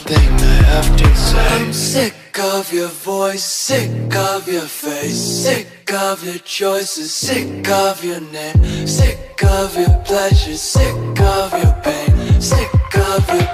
thing I have to say. I'm sick of your voice, sick of your face, sick of your choices, sick of your name, sick of your pleasure, sick of your pain, sick of your